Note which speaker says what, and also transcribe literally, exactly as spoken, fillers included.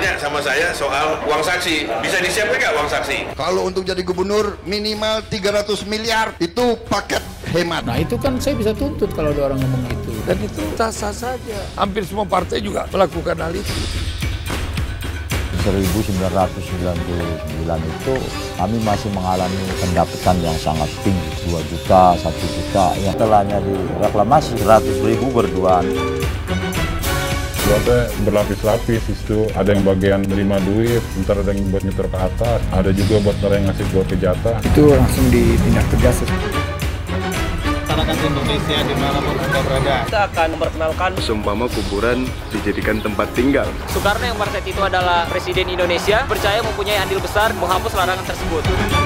Speaker 1: tanya sama saya soal uang saksi. Bisa disiapkan nggak uang saksi?
Speaker 2: Kalau untuk jadi gubernur minimal tiga ratus miliar itu paket hemat.
Speaker 3: Nah itu kan saya bisa tuntut kalau ada orang ngomong gitu.
Speaker 4: Dan itu sah-sah saja. Hampir semua partai juga melakukan hal itu.
Speaker 5: seribu sembilan ratus sembilan puluh sembilan itu kami masih mengalami pendapatan yang sangat tinggi, dua juta, satu juta. Yang telahnya direklamasi seratus ribu berduaan.
Speaker 6: Suratnya berlapis-lapis, itu ada yang bagian menerima duit, ntar ada yang buat nyetor ke atas, ada juga buat orang yang ngasih buat ke jatah.
Speaker 3: Itu langsung ditindak tegas.
Speaker 7: Masyarakat Indonesia dimanapun Anda berada.
Speaker 8: Kita akan memperkenalkan
Speaker 9: seumpama kuburan dijadikan tempat tinggal.
Speaker 8: Soekarno yang pada saat itu adalah Presiden Indonesia, percaya mempunyai andil besar menghapus larangan tersebut.